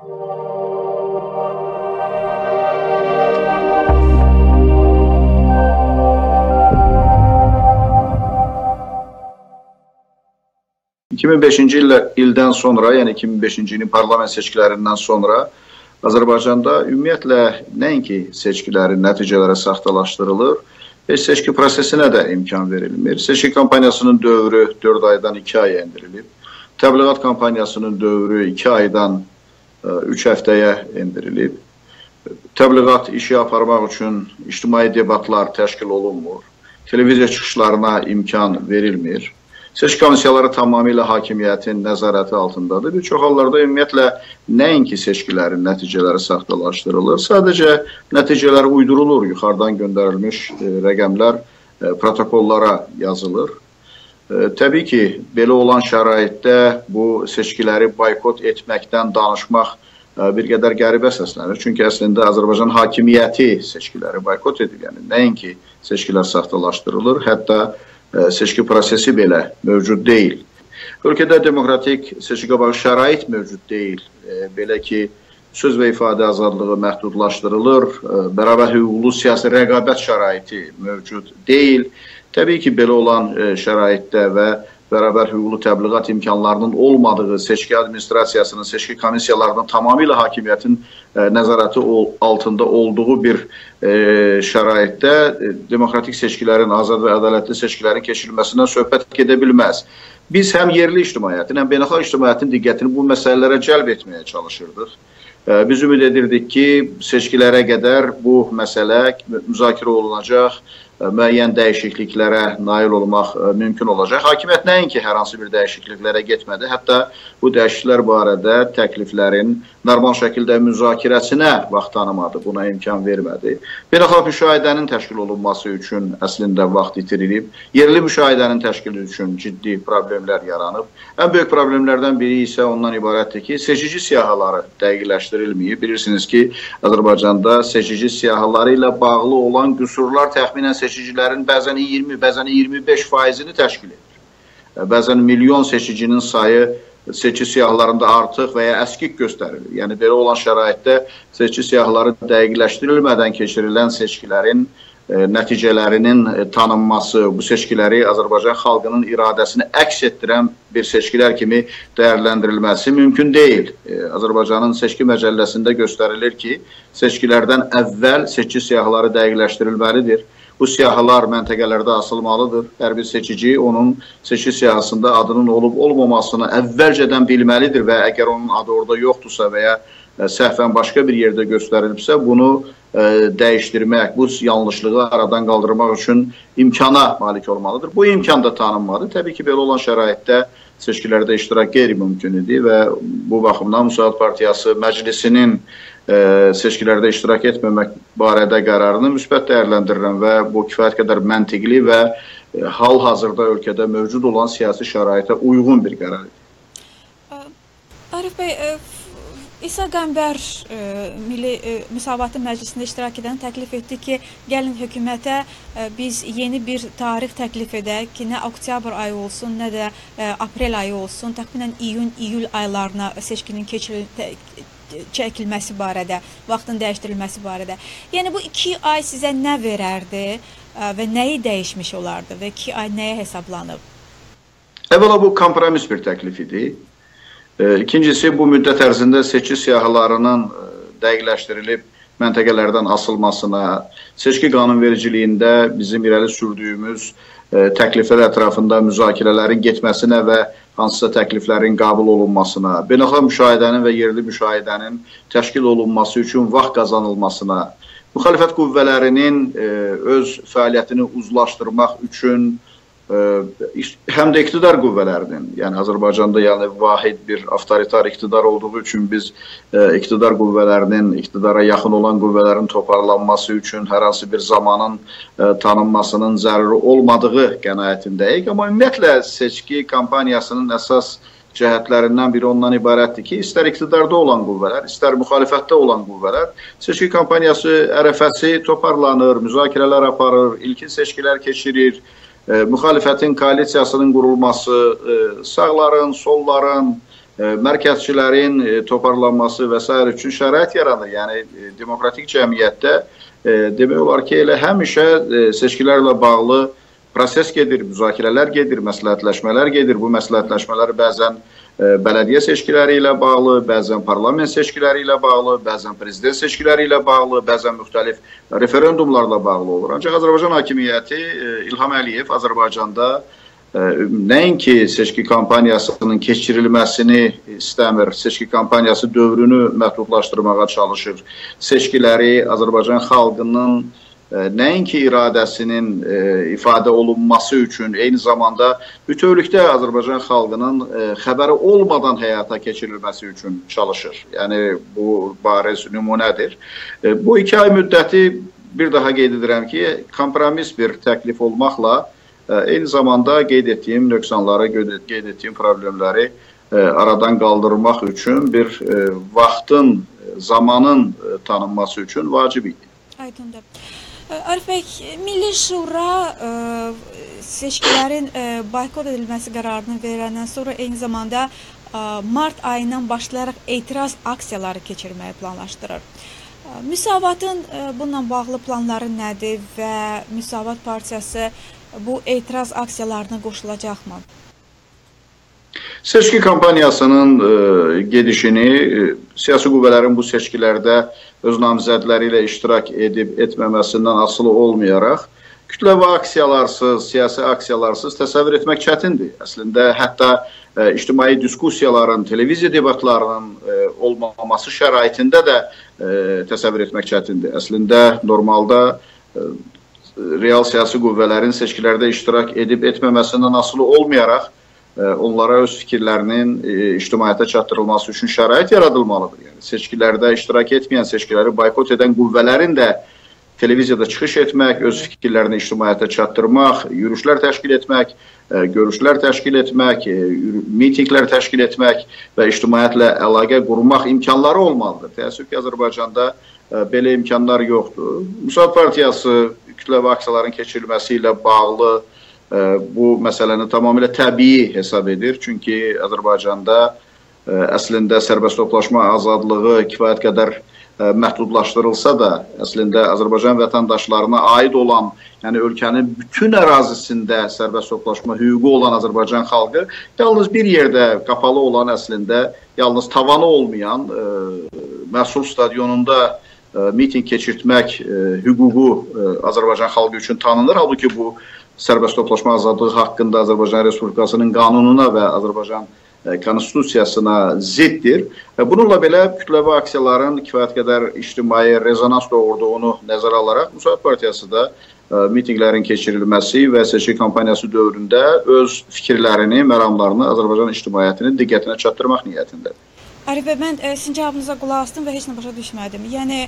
...2005-ci ildən sonra, yəni 2005-ci ilin parlament seçkilərindən sonra Azərbaycanda ümumiyyətlə nəinki seçkilərin nəticələri saxtalaşdırılır, seçki prosesinə də imkan verilmir. Seçki kampaniyasının dövrü 4 aydan 2 aya endirilib. Təbliğat kampaniyasının dövrü 2 aydan 3 həftəyə endirilib. Təbliğat işi aparmaq üçün ictimai debatlar təşkil olunmur. Televiziya çıxışlarına imkan verilmir. Seçki komissiyaları tamamilə hakimiyyətin nəzarəti altındadır. Bir çox hallarda ümumiyyətlə nəinki seçkilərin nəticələri saxtalaşdırılır. Sadəcə nəticələr uydurulur, yuxarıdan göndərilmiş rəqəmlər protokollara yazılır. Təbii ki, belə olan şəraitdə bu seçkiləri boykot etməkdən danışmaq bir qədər qəribə səslənir. Çünki əslində Azərbaycan hakimiyyəti seçkiləri boykot edir. Yəni nəinki seçkilər saxtalaşdırılır, hətta seçki prosesi belə mövcud deyil. Ölkədə demokratik seçki qabağı şərait mövcud deyil. Belə ki, söz və ifadə azadlığı məhdudlaşdırılır, bərabər hüquqlu siyasi rəqabət şəraiti mövcud deyil. Təbii ki, belə olan şəraitdə və bərabər hüquqlu təbliğat imkanlarının olmadığı seçki administrasiyasının, seçki komissiyalarının tamamilə hakimiyyətin nəzarəti altında olduğu bir şəraitdə demokratik seçkilərin, azad və ədalətli seçkilərin keçirilməsindən söhbət gedə bilməz. Biz həm yerli ictimaiyyətin, həm beynəlxalq ictimaiyyətin diqqətini bu məsələlərə cəlb etməyə çalışırdıq. Biz ümid edirdik ki, seçkilərə qədər bu məsələ müzakirə olunacaq, müəyyən dəyişikliklərə nail olmaq mümkün olacaq. Hakimiyyət nəinki hər hansı bir dəyişikliklərə getmədi, hətta bu dəyişikliklər barədə təkliflərin normal şəkildə müzakirəsinə vaxt tanımadı, buna imkan vermədi. Beynəlxalq müşahidənin təşkil olunması üçün əslində vaxt itirilib, yerli müşahidənin təşkili üçün ciddi problemlər yaranıb. Ən böyük problemlərdən biri isə ondan ibarətdir ki, seçici siyahıları dəqiqləşdirilməyib. Bilirsiniz ki, Azərbaycanda seçici siyahıları ilə bağlı olan qüsurlar təxminən seçicilərin bəzən 20, bəzən 25%-ni təşkil edir. Bəzən milyon seçicinin sayı seçki siyahılarında artıq və ya əskik göstərilir. Yəni, belə olan şəraitdə seçki siyahıları dəqiqləşdirilmədən keçirilən seçkilərin nəticələrinin tanınması, bu seçkiləri Azərbaycan xalqının iradəsini əks etdirən bir seçkilər kimi dəyərləndirilməsi mümkün deyil. Azərbaycanın seçki məcəlləsində göstərilir ki, seçkilərdən əvvəl seçki siyahıları dəqiqləşdirilməlidir. Bu siyahılar məntəqələrdə asılmalıdır. Hər bir seçici onun seçki siyahısında adının olub-olmamasını əvvəlcədən bilməlidir və əgər onun adı orada yoxdursa və ya səhvən başqa bir yerdə göstərilibsə, bunu dəyişdirmək, bu yanlışlığı aradan qaldırmaq üçün imkana malik olmalıdır. Bu imkan da tanınmadı. Təbii ki, belə olan şəraitdə seçkilərdə iştirak qeyri-mümkün idi və bu baxımdan Müsavat Partiyası məclisinin seçkilərdə iştirak etməmək barədə qərarını müsbət dəyərləndirirəm və bu kifayət qədər məntiqli və hal-hazırda ölkədə mövcud olan siyasi şəraitə uyğun bir qərar idi. Arif bəy, İsa Qəmbər Milli Müsavatı Məclisində iştirak edən təklif etdi ki, gəlin hökumətə biz yeni bir tarix təklif edək ki, nə oktyabr ayı olsun, nə də aprel ayı olsun, təxminən iyun-iyul aylarına seçkinin çəkilməsi barədə, vaxtın dəyişdirilməsi barədə. Yəni, bu 2 ay sizə nə verərdi və nəyi dəyişmiş olardı və 2 ay nəyə hesablanıb? Əvvəla bu kompromis bir təklif idi. İkincisi, bu müddət ərzində seçki siyahılarının dəqiqləşdirilib məntəqələrdən asılmasına, seçki qanunvericiliyində bizim irəli sürdüyümüz təkliflər ətrafında müzakirələrin getməsinə və hansısa təkliflərin qəbul olunmasına, beynəlxalq müşahidənin və yerli müşahidənin təşkil olunması üçün vaxt qazanılmasına, müxalifət qüvvələrinin öz fəaliyyətini uzlaşdırmaq üçün həm də iqtidar qüvvələrinin, yəni Azərbaycanda vahid bir avtoritar iqtidar olduğu üçün biz iqtidar qüvvələrinin, iqtidara yaxın olan qüvvələrin toparlanması üçün hər hansı bir zamanın tanınmasının zəruri olmadığı qənaətindəyik. Amma ümumiyyətlə seçki kampaniyasının əsas cəhətlərindən biri ondan ibarətdir ki, istər iqtidarda olan qüvvələr, istər müxalifətdə olan qüvvələr, seçki kampaniyası ərəfəsi toparlanır, müzakirələr aparır, ilkin seçkilər keçirir, müxalifətin koalisiyasının qurulması, sağların, solların, mərkəzçilərin toparlanması və s. üçün şərait yaradır. Yəni, demokratik cəmiyyətdə demək olar ki, elə həmişə seçkilərlə bağlı proses gedir, müzakirələr gedir, məsləhətləşmələr gedir. Bu məsləhətləşmələr bəzən bələdiyyə seçkiləri ilə bağlı, bəzən parlament seçkiləri ilə bağlı, bəzən prezident seçkiləri ilə bağlı, bəzən müxtəlif referendumlarla bağlı olur. Ancaq Azərbaycan hakimiyyəti İlham Əliyev Azərbaycanda nəinki seçki kampaniyasının keçirilməsini istəmir, seçki kampaniyası dövrünü məhdudlaşdırmağa çalışır. Seçkiləri Azərbaycan xalqının nəinki iradəsinin ifadə olunması üçün, eyni zamanda bütövlükdə Azərbaycan xalqının xəbəri olmadan həyata keçirilməsi üçün çalışır. Yəni, bu bariz nümunədir. Bu 2 ay müddəti bir daha qeyd edirəm ki, kompromis bir təklif olmaqla eyni zamanda qeyd etdiyim nöqsanları, qeyd etdiyim problemləri aradan qaldırmaq üçün bir vaxtın, zamanın tanınması üçün vacib idi. Aydındır. Arif bəy, Milli Şura seçkilərin boykot edilməsi qərarını verəndən sonra eyni zamanda mart ayından başlayaraq etiraz aksiyaları keçirməyi planlaşdırır. Müsavatın bununla bağlı planları nədir və Müsavat Partiyası bu etiraz aksiyalarına qoşulacaqmı? Seçki kampaniyasının gedişini siyasi qüvvələrin bu seçkilərdə öz namizədləri ilə iştirak edib etməməsindən asılı olmayaraq kütləvi aksiyalarsız, siyasi aksiyalarsız təsəvvür etmək çətindir. Əslində, hətta ictimai diskusiyaların, televiziya debatlarının olmaması şəraitində də təsəvvür etmək çətindir. Əslində, normalda real siyasi qüvvələrin seçkilərdə iştirak edib etməməsindən asılı olmayaraq onlara öz fikirlərinin ictimaiyyətə çatdırılması üçün şərait yaradılmalıdır. Yəni, seçkilərdə iştirak etməyən, seçkiləri boykot edən qüvvələrin də televiziyada çıxış etmək, öz fikirlərini ictimaiyyətə çatdırmaq, yürüşlər təşkil etmək, görüşlər təşkil etmək, mitinglər təşkil etmək və ictimaiyyətlə əlaqə qurmaq imkanları olmalıdır. Təəssüf ki, Azərbaycanda belə imkanlar yoxdur. Müsavat Partiyası kütləvi aksiyaların keçirilməsi ilə bağlı bu məsələni tamamilə təbii hesab edir. Çünki Azərbaycanda əslində sərbəst toplaşma azadlığı kifayət qədər məhdudlaşdırılsa da, əslində Azərbaycan vətəndaşlarına aid olan, yəni ölkənin bütün ərazisində sərbəst toplaşma hüququ olan Azərbaycan xalqı yalnız bir yerdə qapalı olan, əslində yalnız tavanı olmayan Məhsul stadionunda miting keçirtmək hüququ Azərbaycan xalqı üçün tanınır. Halbuki bu sərbəst toplaşma azadlığı haqqında Azərbaycan Respublikasının qanununa və Azərbaycan konstitusiyasına ziddir. Bununla belə kütləvi aksiyaların kifayət qədər ictimai rezonans doğurduğunu nəzərə alaraq Müsavat Partiyası da mitinglərin keçirilməsi və seçki kampaniyası dövründə öz fikirlərini, məramlarını Azərbaycan ictimaiyyətinin diqqətinə çatdırmaq niyyətindədir. Arif bəy, mən sizin cavabınıza qulaq asdım və heç nə başa düşmədim. Yəni,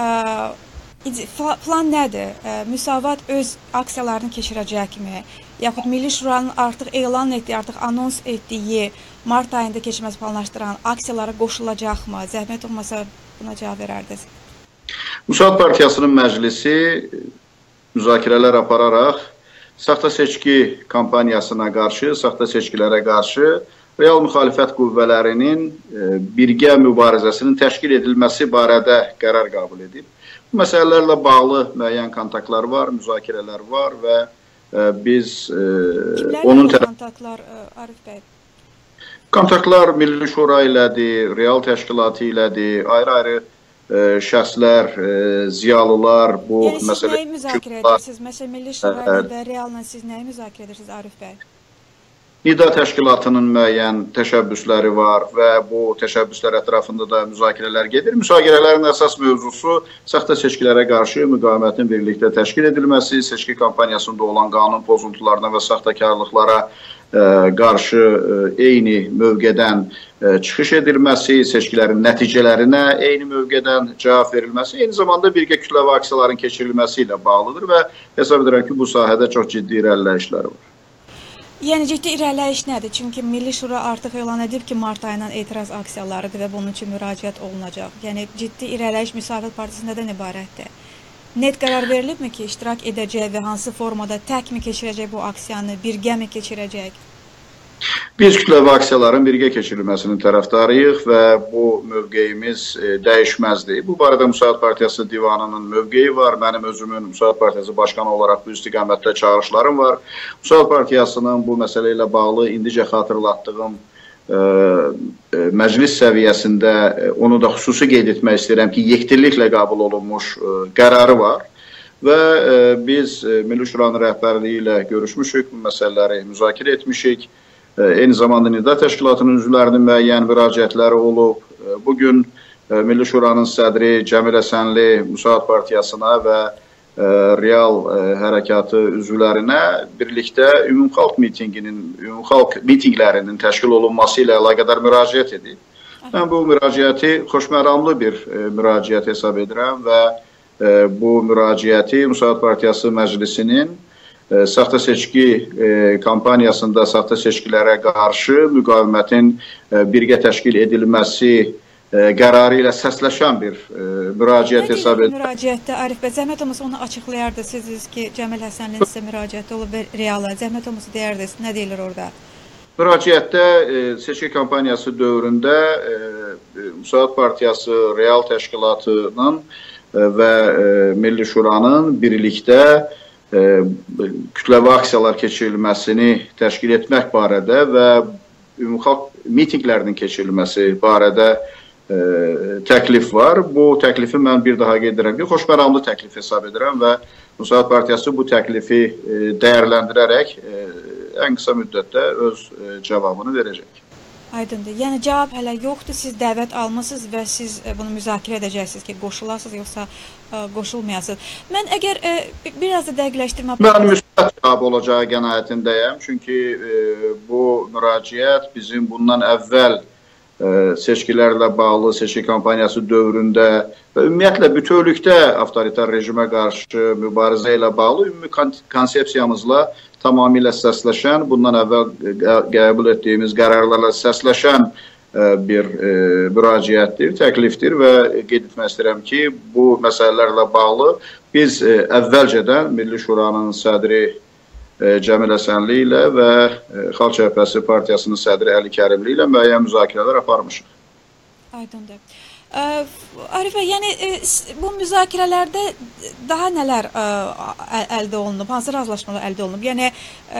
plan nədir? Müsavat öz aksiyalarını keçirəcəkmi? Yaxud Milli Şuranın artıq elan etdiyi, artıq anons etdiyi mart ayında keçirməsi planlaşdıran aksiyalara qoşulacaqmı? Zəhmət olmasa buna cavab verərdiniz. Müsavat Partiyasının məclisi müzakirələr apararaq saxta seçki kampaniyasına qarşı, saxta seçkilərə qarşı real müxalifət qüvvələrinin birgə mübarizəsinin təşkil edilməsi barədə qərar qəbul edib. Bu məsələlərlə bağlı müəyyən kontaktlar var, müzakirələr var və biz onun kontaktlar Arif bəy? Kontaktlar Milli Şura ilədir, real təşkilatı ilədir, ayrı-ayrı şəxslər, ziyalılar bu yəni, siz nəyi müzakirə edirsiniz? Məsələn, Milli Şura və realla siz nəyi müzakirə edirsiniz Arif bəy? NİDA təşkilatının müəyyən təşəbbüsləri var və bu təşəbbüslər ətrafında da müzakirələr gedir. Müzakirələrin əsas mövzusu saxta seçkilərə qarşı müqavimətin birlikdə təşkil edilməsi, seçki kampaniyasında olan qanun pozuntularına və saxtakarlıqlara qarşı eyni mövqedən çıxış edilməsi, seçkilərin nəticələrinə eyni mövqedən cavab verilməsi, eyni zamanda birgə kütləvi aksiyaların keçirilməsi ilə bağlıdır və hesab edirəm ki, bu sahədə çox ciddi irəliləyişlər var. Yəni, ciddi irəliləyiş nədir? Çünki Milli Şura artıq elan edib ki, mart ayından etiraz aksiyalarıdır və bunun üçün müraciət olunacaq. Yəni, ciddi irəliləyiş Müsavat Partiyası nədən ibarətdir? Net qərar verilibmi ki, iştirak edəcək və hansı formada təkmi keçirəcək bu aksiyanı, birgəmi keçirəcək? Biz kütləvi aksiyaların birgə keçirilməsinin tərəfdarıyıq və bu mövqeyimiz dəyişməzdir. Bu barədə Müsavat Partiyası divanının mövqeyi var. Mənim özümün Müsavat Partiyası başqanı olaraq bu istiqamətdə çağırışlarım var. Müsavat Partiyasının bu məsələ ilə bağlı indicə xatırlatdığım məclis səviyyəsində onu da xüsusi qeyd etmək istəyirəm ki, yekdilliklə qəbul olunmuş qərarı var. Və biz Milli Şuranın rəhbərliyi ilə görüşmüşük, bu məsələləri müzakirə etmişik. Eyni zamanda Nida Təşkilatının üzvlərinin müəyyən müraciətləri olub. Bugün Milli Şuranın sədri Cəmil Həsənli Müsavat Partiyasına və Real Hərəkatı üzvlərinə birlikdə ümumxalq mitinqlərinin təşkil olunması ilə əlaqədar müraciət edib. Mən bu müraciəti xoşməramlı bir müraciət hesab edirəm və bu müraciəti Müsavat Partiyası Məclisinin saxta seçki kampaniyasında saxta seçkilərə qarşı müqavimətin birgə təşkil edilməsi qərarı ilə səsləşən bir müraciət hesab edir. Müraciətdə Arif bəy, zəhmət olmasa onu açıqlayardınız ki, Cəmil Həsənlinin sizə müraciəti olub reala. Zəhmət olmasa deyərdiniz, nə deyilir orada? Müraciətdə seçki kampaniyası dövründə Müsavat Partiyası Real Təşkilatının və Milli Şuranın birlikdə kütləvi aksiyalar keçirilməsini təşkil etmək barədə və ümumxalq mitinqlərinin keçirilməsi barədə təklif var. Bu təklifi mən bir daha qeyd edirəm ki, xoşməramlı təklif hesab edirəm və Müsavat Partiyası bu təklifi dəyərləndirərək ən qısa müddətdə öz cavabını verəcək. Aydındır. Yəni cavab hələ yoxdur. Siz dəvət almısınız və siz bunu müzakirə edəcəksiniz ki, qoşulasınız yoxsa qoşulmayasınız. Mən əgər biraz da dəqiqləşdirmə... Mən müsbət cavab olacağı qənaətindəyəm. Çünki bu müraciət bizim bundan əvvəl seçkilərlə bağlı seçki kampaniyası dövründə və ümumiyyətlə bütövlükdə avtoritar rejimə qarşı mübarizə ilə bağlı ümumi konsepsiyamızla tamamilə səsləşən, bundan əvvəl qəbul etdiyimiz qərarlarla səsləşən bir müraciətdir, təklifdir və qeyd etmək istəyirəm ki, bu məsələlərlə bağlı biz əvvəlcədən Milli Şuranın sədri Cəmil Həsənli ilə və Xalq Cəbhəsi Partiyasının sədri Əli Kərimli ilə müəyyən müzakirələr aparmışıq. Aydındır. Arif bəy, yəni bu müzakirələrdə daha nələr əldə olunub, hansı razılaşmalar əldə olunub? Yəni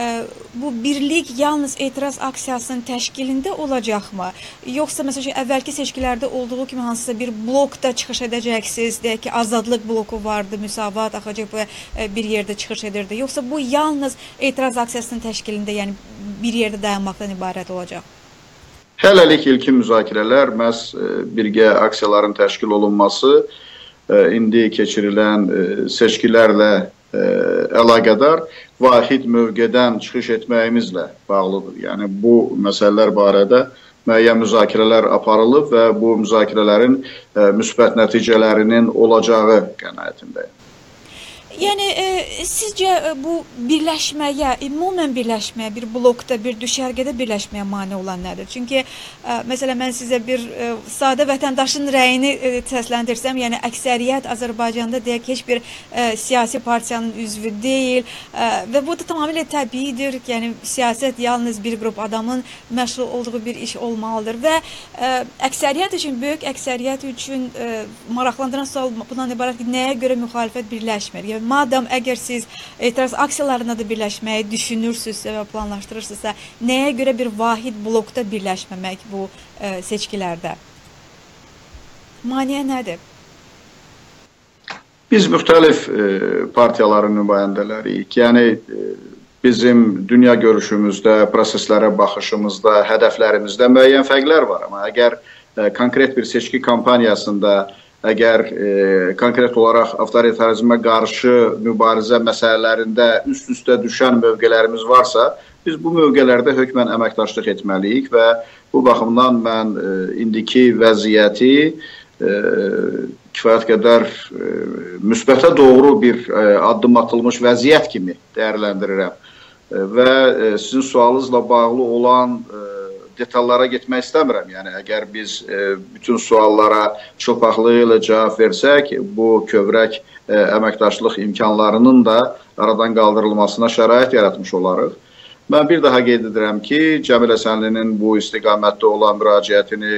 bu birlik yalnız etiraz aksiyasının təşkilində olacaqmı? Yoxsa məsələn əvvəlki seçkilərdə olduğu kimi hansısa bir blokda çıxış edəcəksiniz, deyək ki, azadlıq bloku vardı, Müsavat, AXCP bir yerdə çıxış edirdi. Yoxsa bu yalnız etiraz aksiyasının təşkilində, yəni bir yerdə dayanmaqdan ibarət olacaq? Hələlik ilkin müzakirələr məhz birgə aksiyaların təşkil olunması indi keçirilən seçkilərlə əlaqədar vahid mövqedən çıxış etməyimizlə bağlıdır. Yəni bu məsələlər barədə müəyyən müzakirələr aparılıb və bu müzakirələrin müsbət nəticələrinin olacağı qənaətindəyim. Yəni, sizcə bu birləşməyə, ümumən birləşməyə, bir blokda, bir düşərgədə birləşməyə mane olan nədir? Çünki, məsələn, mən sizə bir sadə vətəndaşın rəyini səsləndirsəm, yəni əksəriyyət Azərbaycanda deyək ki, heç bir siyasi partiyanın üzvü deyil və bu da tamamilə təbiidir. Yəni, siyasət yalnız bir qrup adamın məşğul olduğu bir iş olmalıdır və əksəriyyət üçün, böyük əksəriyyət üçün maraqlandıran sual bundan ibarət ki, nəyə görə müxalifət birləşmir? Yəni, madam əgər siz etiraz aksiyalarına da birləşməyi düşünürsünüzsə və planlaşdırırsınızsa, nəyə görə bir vahid blokda birləşməmək bu seçkilərdə? Maneə nədir? Biz müxtəlif partiyaların nümayəndələriyik. Yəni, bizim dünya görüşümüzdə, proseslərə baxışımızda, hədəflərimizdə müəyyən fərqlər var. Amma əgər konkret bir seçki kampaniyasında əgər konkret olaraq avtoritarizmə qarşı mübarizə məsələlərində üst-üstə düşən mövqelərimiz varsa, biz bu mövqelərdə hökmən əməkdaşlıq etməliyik və bu baxımdan mən indiki vəziyyəti kifayət qədər müsbətə doğru bir addım atılmış vəziyyət kimi dəyərləndirirəm. Və sizin sualınızla bağlı olan detallara getmək istəmirəm. Yəni, əgər biz bütün suallara çılpaqlığı ilə cavab versək, bu kövrək əməkdaşlıq imkanlarının da aradan qaldırılmasına şərait yaratmış olarıq. Mən bir daha qeyd edirəm ki, Cəmil Həsənlinin bu istiqamətdə olan müraciətini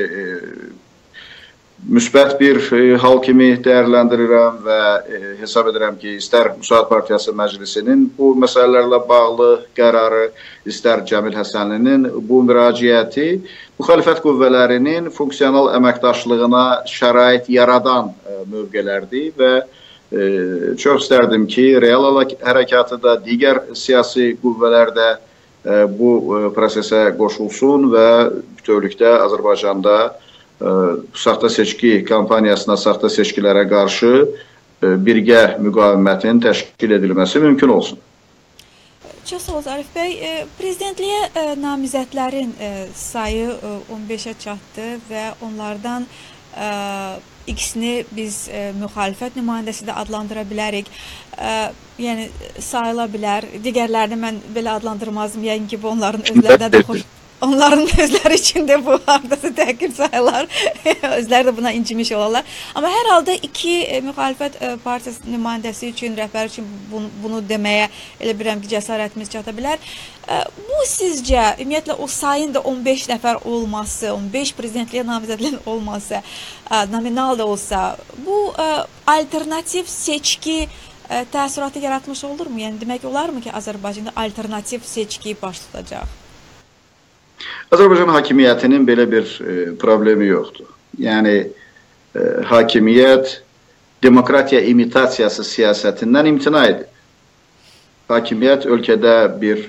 müsbət bir hal kimi dəyərləndirirəm və hesab edirəm ki, istər Müsaad Partiyası Məclisinin bu məsələlərlə bağlı qərarı, istər Cəmil Həsənlinin bu müraciəti müxalifət qüvvələrinin funksional əməkdaşlığına şərait yaradan mövqelərdir və çox istərdim ki, real hərəkatı da, digər siyasi qüvvələr də bu prosesə qoşulsun və bütövlükdə Azərbaycanda saxta seçki kampaniyasına, saxta seçkilərə qarşı birgə müqavimətin təşkil edilməsi mümkün olsun. Çox sağ olun Arif bəy. Prezidentliyə namizədlərin sayı 15-ə çatdı və onlardan ikisini biz müxalifət nümayəndəsi də adlandıra bilərik. Yəni sayıla bilər. Digərlərini mən belə adlandırmazdım. Yəni ki, bu onların özlərinə də xoş. Onların özləri üçün də bu hardasa təhqir sayılar, özləri də buna incimiş olarlar. Amma hər halda iki müxalifət partiyası nümayəndəsi üçün, rəhbəri üçün bunu deməyə elə bilirəm ki, cəsarətimiz çata bilər. Bu sizcə, ümumiyyətlə o sayın da 15 nəfər olması, 15 prezidentliyə namizədlərin olması, nominal da olsa, bu alternativ seçki təəssüratı yaratmış olurmu? Yəni demək olarmı ki, Azərbaycanda alternativ seçki baş tutacaq? Azərbaycan hakimiyyətinin belə bir problemi yoxdur. Yəni, hakimiyyət demokratiya imitasiyası siyasətindən imtina edir. Hakimiyyət ölkədə bir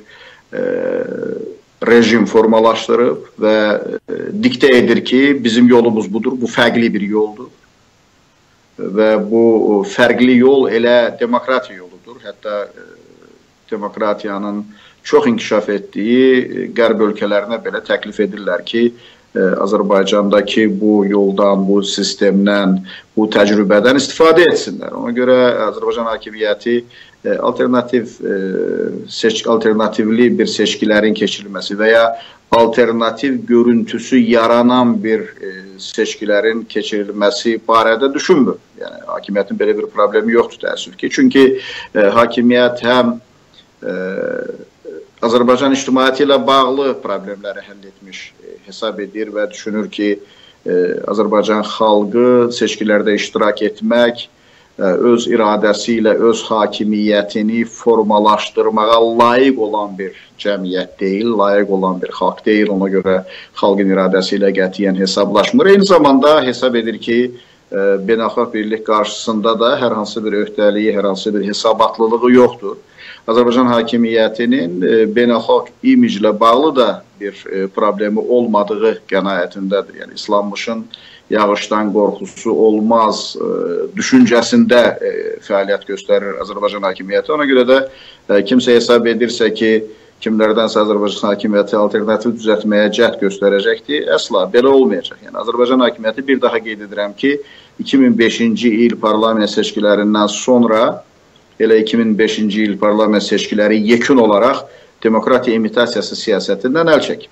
rejim formalaşdırıb və diktə edir ki, bizim yolumuz budur, bu fərqli bir yoldur. Və bu fərqli yol elə demokratiya yoludur. Hətta demokratiyanın çox inkişaf etdiyi qərb ölkələrinə belə təklif edirlər ki, Azərbaycandakı bu yoldan, bu sistemdən, bu təcrübədən istifadə etsinlər. Ona görə Azərbaycan hakimiyyəti alternativli bir seçkilərin keçirilməsi və ya alternativ görüntüsü yaranan bir seçkilərin keçirilməsi barədə düşünmür. Yəni, hakimiyyətin belə bir problemi yoxdur təəssüf ki. Çünki hakimiyyət həm Azərbaycan ictimaiyyəti ilə bağlı problemləri həll etmiş hesab edir və düşünür ki, Azərbaycan xalqı seçkilərdə iştirak etmək, öz iradəsi ilə öz hakimiyyətini formalaşdırmağa layiq olan bir cəmiyyət deyil, layiq olan bir xalq deyil. Ona görə xalqın iradəsi ilə qətiyyən hesablaşmır. Eyni zamanda hesab edir ki, beynəlxalq birlik qarşısında da hər hansı bir öhdəliyi, hər hansı bir hesabatlılığı yoxdur. Azərbaycan hakimiyyətinin beynəlxalq imiclə bağlı da bir problemi olmadığı qənaətindədir. Yəni, islanmışın yağışdan qorxusu olmaz düşüncəsində fəaliyyət göstərir Azərbaycan hakimiyyəti. Ona görə də kimsə hesab edirsə ki, kimlərdənsə Azərbaycan hakimiyyəti alternativ düzəltməyə cəhd göstərəcəkdir, əsla belə olmayacaq. Yəni, Azərbaycan hakimiyyəti bir daha qeyd edirəm ki, 2005-ci il parlament seçkilərindən sonra elə 2005-ci il parlament seçkiləri yekun olaraq demokratiya imitasiyası siyasətindən əl çəkib.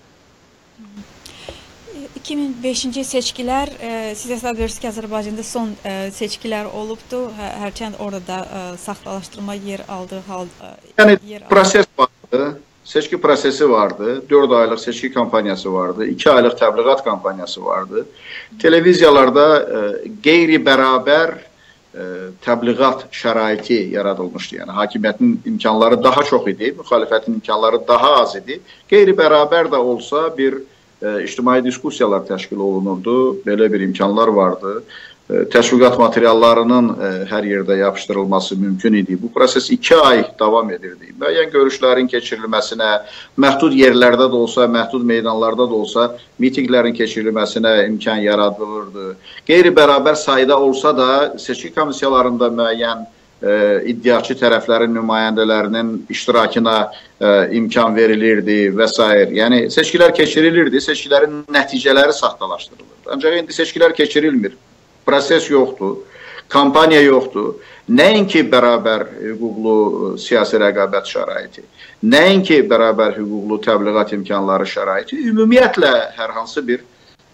2005-ci seçkilər, siz hesab edirsiniz ki, Azərbaycanda son seçkilər olubdur, hərçənd orada da saxtalaşdırma yer aldığı hal... Yəni, proses vardı, seçki prosesi vardı, 4 aylıq seçki kampaniyası vardı, 2 aylıq təbliğat kampaniyası vardı. Televiziyalarda qeyri-bərabər təbliğat şəraiti yaradılmışdı. Yəni, hakimiyyətin imkanları daha çox idi, müxalifətin imkanları daha az idi. Qeyri-bərabər də olsa bir ictimai diskusiyalar təşkil olunurdu, belə bir imkanlar vardı. Təşviqat materiallarının hər yerdə yapışdırılması mümkün idi. Bu proses 2 ay davam edirdi. Müəyyən görüşlərin keçirilməsinə, məhdud yerlərdə də olsa, məhdud meydanlarda da olsa, mitinglərin keçirilməsinə imkan yaradılırdı. Qeyri-bərabər sayda olsa da, seçki komissiyalarında müəyyən iddiaçı tərəflərin nümayəndələrinin iştirakına imkan verilirdi və s. Yəni, seçkilər keçirilirdi, seçkilərin nəticələri saxtalaşdırılırdı. Ancaq indi seçkilər keçirilmir. Proses yoxdur, kampaniya yoxdur. Nəinki bərabər hüquqlu siyasi rəqabət şəraiti, nəinki bərabər hüquqlu təbliğat imkanları şəraiti, ümumiyyətlə hər hansı bir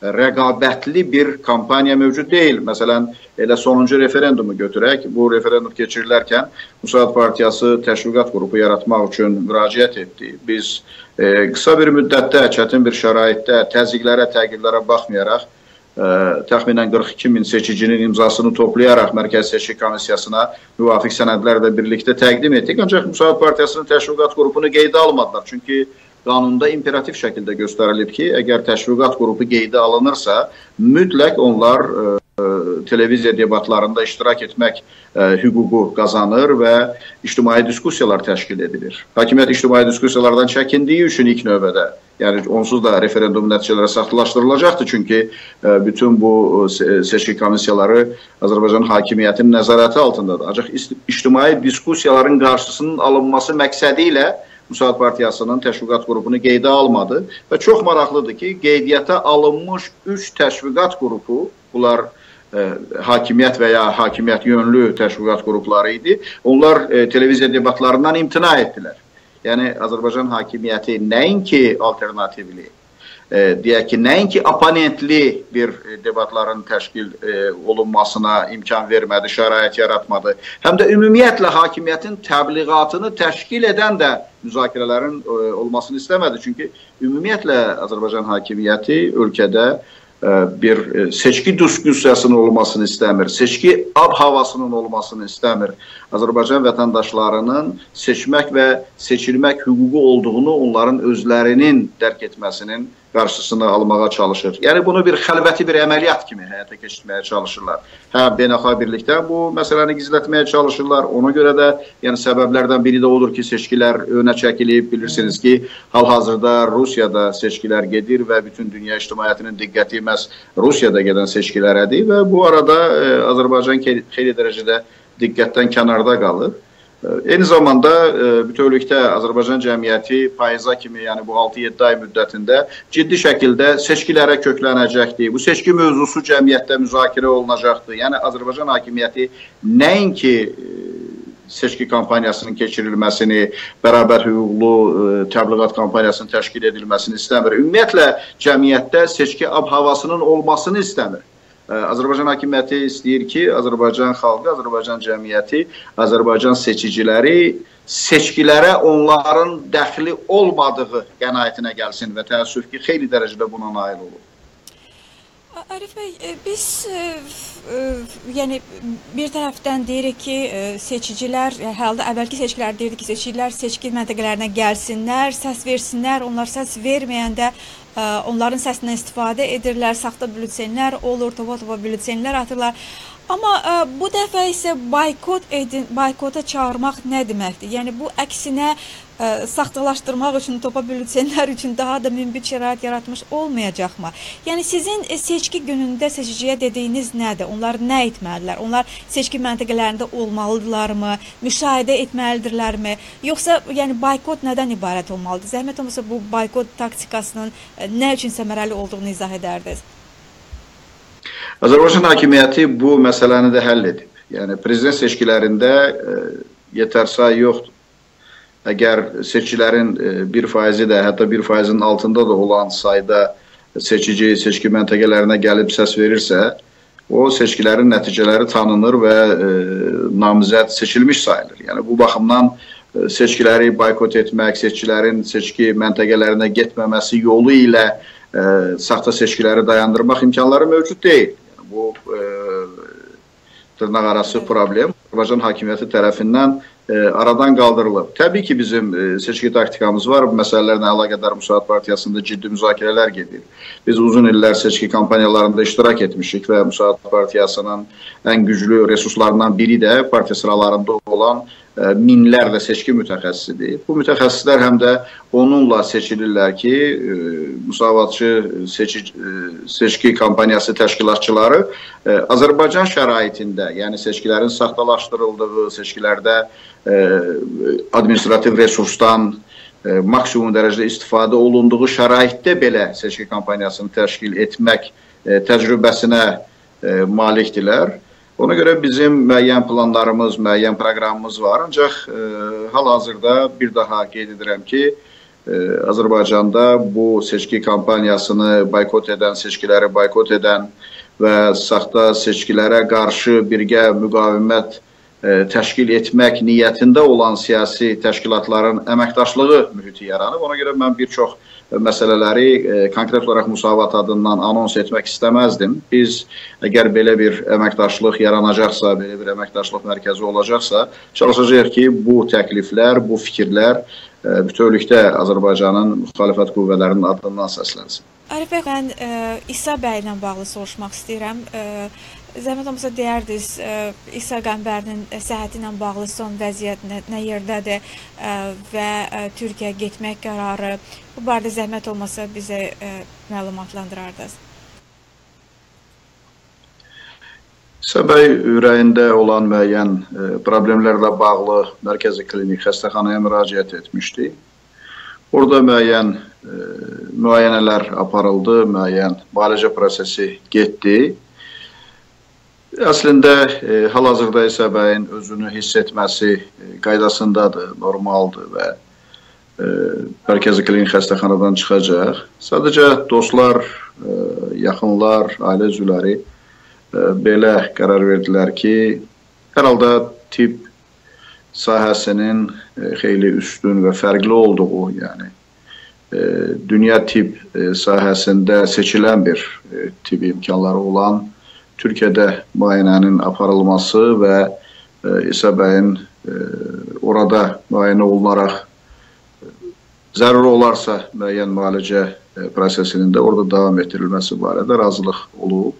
rəqabətli bir kampaniya mövcud deyil. Məsələn, elə sonuncu referendumu götürək. Bu referendum keçirilərkən Müsavat Partiyası təşviqat qrupu yaratmaq üçün müraciət etdi. Biz qısa bir müddətdə, çətin bir şəraitdə, təzyiqlərə, təqiblərə baxmayaraq, təxminən 42 min seçicinin imzasını toplayaraq Mərkəzi Seçki Komissiyasına müvafiq sənədlərlə birlikdə təqdim etdik. Ancaq Müsavat Partiyasının təşviqat qrupunu qeydə almadılar. Çünki qanunda imperativ şəkildə göstərilib ki, əgər təşviqat qrupu qeydə alınırsa, mütləq onlar televiziya debatlarında iştirak etmək hüququ qazanır və ictimai diskusiyalar təşkil edilir. Hakimiyyət ictimai diskusiyalardan çəkindiyi üçün ilk növbədə, yəni onsuz da referendum nəticələri saxtalaşdırılacaqdır. Çünki bütün bu seçki komissiyaları Azərbaycan hakimiyyətinin nəzarəti altındadır. Ancaq ictimai diskusiyaların qarşısının alınması məqsədi ilə Müsavat Partiyasının təşviqat qrupunu qeydə almadı və çox maraqlıdır ki, qeydiyyata alınmış 3 təşviqat qrupu, bunlar hakimiyyət və ya hakimiyyət yönlü təşviqat qrupları idi. Onlar televiziya debatlarından imtina etdilər. Yəni, Azərbaycan hakimiyyəti nəinki alternativli, deyək ki, nəinki oponentli bir debatların təşkil olunmasına imkan vermədi, şərait yaratmadı. Həm də ümumiyyətlə hakimiyyətin təbliğatını təşkil edən də müzakirələrin olmasını istəmədi. Çünki ümumiyyətlə Azərbaycan hakimiyyəti ölkədə bir seçki diskusiyasının olmasını istəmir, seçki ab-havasının olmasını istəmir. Azərbaycan vətəndaşlarının seçmək və seçilmək hüququ olduğunu onların özlərinin dərk etməsinin qarşısını almağa çalışır. Yəni, bunu bir xəlvəti bir əməliyyat kimi həyata keçirməyə çalışırlar. Hə, beynəlxalq birlikdən bu məsələni gizlətməyə çalışırlar. Ona görə də, yəni səbəblərdən biri də odur ki, seçkilər önə çəkilib. Bilirsiniz ki, hal-hazırda Rusiyada seçkilər gedir və bütün dünya ictimaiyyətinin diqqəti məhz Rusiyada gedən seçkilərədir və bu arada Azərbaycan xeyli dərəcədə diqqətdən kənarda qalır. Eyni zamanda bütövlükdə Azərbaycan cəmiyyəti payıza kimi, yəni bu 6-7 ay müddətində ciddi şəkildə seçkilərə köklənəcəkdir. Bu seçki mövzusu cəmiyyətdə müzakirə olunacaqdır. Yəni Azərbaycan hakimiyyəti nəinki seçki kampaniyasının keçirilməsini, bərabər hüquqlu təbliğat kampaniyasının təşkil edilməsini istəmir. Ümumiyyətlə cəmiyyətdə seçki ab-havasının olmasını istəmir. Azərbaycan hakimiyyəti istəyir ki, Azərbaycan xalqı, Azərbaycan cəmiyyəti, Azərbaycan seçiciləri seçkilərə onların dəxli olmadığı qənaətinə gəlsin və təəssüf ki, xeyli dərəcədə buna nail olur. Arif bəy, biz yəni bir tərəfdən deyirik ki, seçicilər, həldə əvvəlki seçkilər deyirdik ki, seçicilər seçki məntəqələrinə gəlsinlər, səs versinlər, onlar səs verməyəndə onların səsindən istifadə edirlər, saxta bültenlər olur, topa-topa bültenlər atırlar. Amma bu dəfə isə boykota çağırmaq nə deməkdir? Yəni bu əksinə saxtalaşdırmaq üçün, topa bültenlər üçün daha da münbit şərait yaratmış olmayacaqmı? Yəni sizin seçki günündə seçiciyə dediyiniz nədir? Onlar nə etməlidirlər? Onlar seçki məntəqələrində olmalıdırlarmı? Müşahidə etməlidirlərmi? Yoxsa yəni boykot nədən ibarət olmalıdır? Zəhmət olmasa bu boykot taktikasının nə üçün səmərəli olduğunu izah edərdiniz? Azərbaycan hakimiyyəti bu məsələni də həll edib. Yəni, prezident seçkilərində yetərsay yoxdur. Əgər seçkilərin 1% də, hətta 1%-in altında da olan sayda seçici seçki məntəqələrinə gəlib səs verirsə, o seçkilərin nəticələri tanınır və namizəd seçilmiş sayılır. Yəni, bu baxımdan seçkiləri boykot etmək, seçkilərin seçki məntəqələrinə getməməsi yolu ilə saxta seçkiləri dayandırmaq imkanları mövcud deyil. Bu dırnaq arası problem Azərbaycan hakimiyyəti tərəfindən aradan qaldırılıb. Təbii ki, bizim seçki taktikamız var. Bu məsələlərlə əlaqədar Müsavat Partiyasında ciddi müzakirələr gedir. Biz uzun illər seçki kampaniyalarında iştirak etmişik və Müsavat Partiyasının ən güclü resurslarından biri də partiya sıralarında olan minlərlə seçki mütəxəssisidir. Bu mütəxəssislər həm də onunla seçilirlər ki, müsavatçı seçki kampaniyası təşkilatçıları Azərbaycan şəraitində, yəni seçkilərin saxtalaşdırıldığı, seçkilərdə administrativ resursdan maksimum dərəcədə istifadə olunduğu şəraitdə belə seçki kampaniyasını təşkil etmək təcrübəsinə malikdirlər. Ona görə bizim müəyyən planlarımız, müəyyən proqramımız var. Ancaq hal-hazırda bir daha qeyd edirəm ki, Azərbaycanda bu seçki kampaniyasını boykot edən, seçkiləri boykot edən və saxta seçkilərə qarşı birgə müqavimət təşkil etmək niyyətində olan siyasi təşkilatların əməkdaşlığı mühiti yaranıb. Ona görə mən bir çox məsələləri konkret olaraq Müsavat adından anons etmək istəməzdim. Biz əgər belə bir əməkdaşlıq yaranacaqsa, belə bir əməkdaşlıq mərkəzi olacaqsa, çalışacağıq ki, bu təkliflər, bu fikirlər bütövlükdə Azərbaycanın müxalifət qüvvələrinin adından səslənsin. Arif bəy, mən İsa bəy ilə bağlı soruşmaq istəyirəm. Zəhmət olmasa deyərdiniz, İsa Qəmbərinin səhhəti ilə bağlı son vəziyyət nə yerdədir və Türkiyəyə getmək qərarı. Bu barədə zəhmət olmasa bizə məlumatlandırardınız. İsa bəy ürəyində olan müəyyən problemlərlə bağlı mərkəzi klinik xəstəxanaya müraciət etmişdi. Orada müəyyən müayinələr aparıldı, müəyyən müalicə prosesi getdi. Əslində, hal-hazırda İsa bəyin özünü hiss etməsi qaydasındadır, normaldır və mərkəzi klinik xəstəxanadan çıxacaq. Sadəcə dostlar, yaxınlar, ailə üzvləri belə qərar verdilər ki, hər halda tibb sahəsinin xeyli üstün və fərqli olduğu, yəni dünya tibb sahəsində seçilən bir tibb imkanları olan Türkiyədə müayinənin aparılması və İsa bəyin orada müayinə olunaraq zəruri olarsa müəyyən müalicə prosesinin də orada davam etdirilməsi barədə razılıq olub.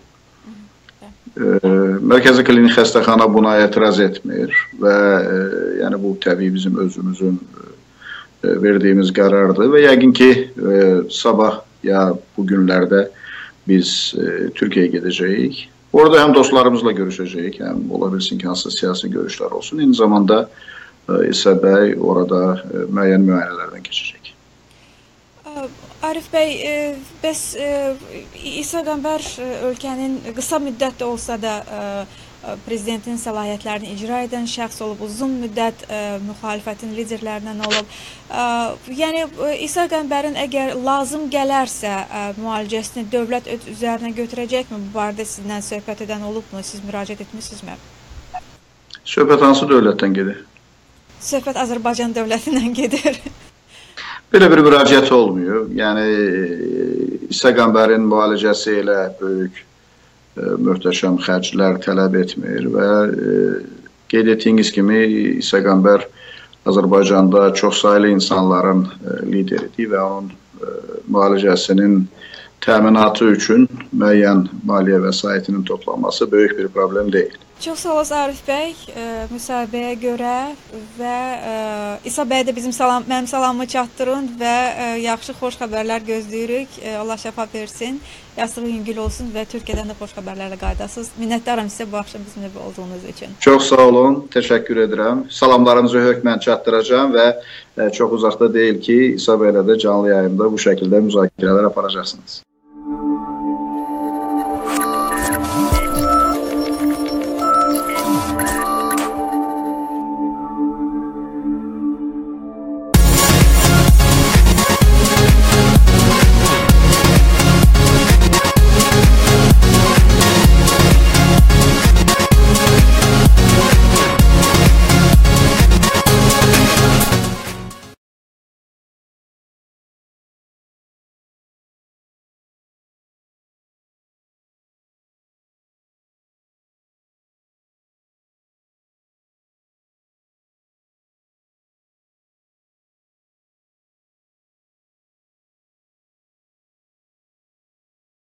Mərkəzi klinik xəstəxana buna etiraz etmir və yəni bu təbii bizim özümüzün verdiyimiz qərardır və yəqin ki sabah ya bu günlərdə biz Türkiyəyə gedəcəyik. Orada həm dostlarımızla görüşəcəyik, həm ola bilsin ki, hansısa siyasi görüşlər olsun. Eyni zamanda İsa bəy orada müəyyən müayinələrdən keçəcək. Arif bəy, bəs İsa Qəmbər ölkənin qısa müddətdə olsa da prezidentin səlahiyyətlərini icra edən şəxs olub, uzun müddət müxalifətin liderlərindən olub. Yəni, İsa Qəmbərin əgər lazım gələrsə müalicəsini dövlət üzərinə götürəcəkmi? Bu barədə sizlə söhbət edən olubmu? Siz müraciət etmişsinizmi? Söhbət hansı dövlətdən gedir? Söhbət Azərbaycan dövlətindən gedir. Belə bir müraciət olmuyor. Yəni, İsa Qəmbərin müalicəsi elə böyük möhtəşəm xərclər tələb etmir və qeyd etdiyiniz kimi İsa Qəmbər Azərbaycanda çox saylı insanların lideridir və onun müalicəsinin təminatı üçün müəyyən maliyyə vəsaitinin toplanması böyük bir problem deyil. Çox sağ olun Arif bəy, müsahibəyə görə və İsa bəy də mənim salamımı çatdırın və yaxşı, xoş xəbərlər gözləyirik. Allah şəfa versin, yastığı yüngül olsun və Türkiyədən də xoş xəbərlərlə qaydasınız. Minnətdaram sizə bu axşam bizimlə olduğunuz üçün. Çox sağ olun, təşəkkür edirəm. Salamlarınızı hökmən çatdıracağım və çox uzaqda deyil ki, İsa bəylə də canlı yayımda bu şəkildə müzakirələr aparacaqsınız.